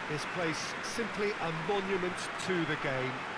This place simply a monument to the game.